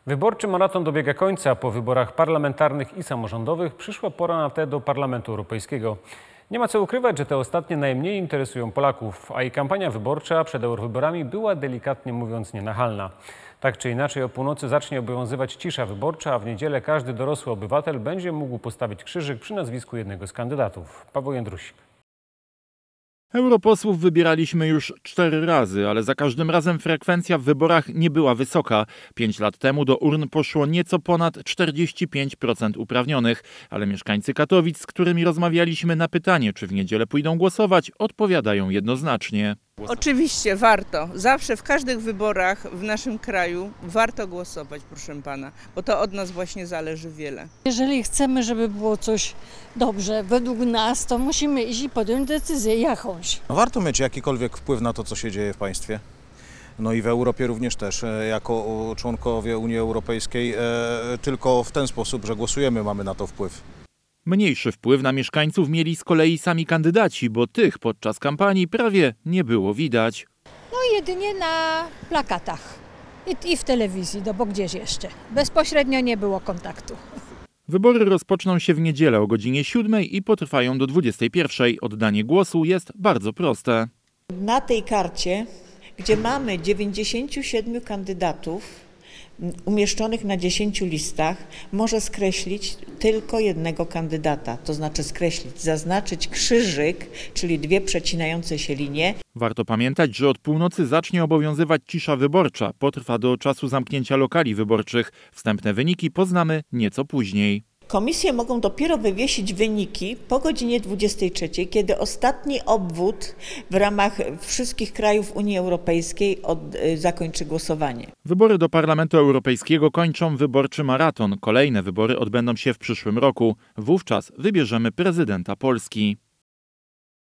Wyborczy maraton dobiega końca. Po wyborach parlamentarnych i samorządowych przyszła pora na te do Parlamentu Europejskiego. Nie ma co ukrywać, że te ostatnie najmniej interesują Polaków, a i kampania wyborcza przed eurowyborami była delikatnie mówiąc nienachalna. Tak czy inaczej o północy zacznie obowiązywać cisza wyborcza, a w niedzielę każdy dorosły obywatel będzie mógł postawić krzyżyk przy nazwisku jednego z kandydatów. Paweł Jędrusik. Europosłów wybieraliśmy już 4 razy, ale za każdym razem frekwencja w wyborach nie była wysoka. 5 lat temu do urn poszło nieco ponad 45% uprawnionych, ale mieszkańcy Katowic, z którymi rozmawialiśmy na pytanie, czy w niedzielę pójdą głosować, odpowiadają jednoznacznie. Oczywiście warto. Zawsze w każdych wyborach w naszym kraju warto głosować, proszę pana, bo to od nas właśnie zależy wiele. Jeżeli chcemy, żeby było coś dobrze według nas, to musimy iść i podjąć decyzję jakąś. Warto mieć jakikolwiek wpływ na to, co się dzieje w państwie. No i w Europie również też, jako członkowie Unii Europejskiej, tylko w ten sposób, że głosujemy, mamy na to wpływ. Mniejszy wpływ na mieszkańców mieli z kolei sami kandydaci, bo tych podczas kampanii prawie nie było widać. No jedynie na plakatach i w telewizji, no bo gdzieś jeszcze. Bezpośrednio nie było kontaktu. Wybory rozpoczną się w niedzielę o godzinie 7 i potrwają do 21. Oddanie głosu jest bardzo proste. Na tej karcie, gdzie mamy 97 kandydatów umieszczonych na 10 listach, może skreślić tylko jednego kandydata, to znaczy skreślić, zaznaczyć krzyżyk, czyli 2 przecinające się linie. Warto pamiętać, że od północy zacznie obowiązywać cisza wyborcza. Potrwa do czasu zamknięcia lokali wyborczych. Wstępne wyniki poznamy nieco później. Komisje mogą dopiero wywiesić wyniki po godzinie 23, kiedy ostatni obwód w ramach wszystkich krajów Unii Europejskiej zakończy głosowanie. Wybory do Parlamentu Europejskiego kończą wyborczy maraton. Kolejne wybory odbędą się w przyszłym roku. Wówczas wybierzemy prezydenta Polski.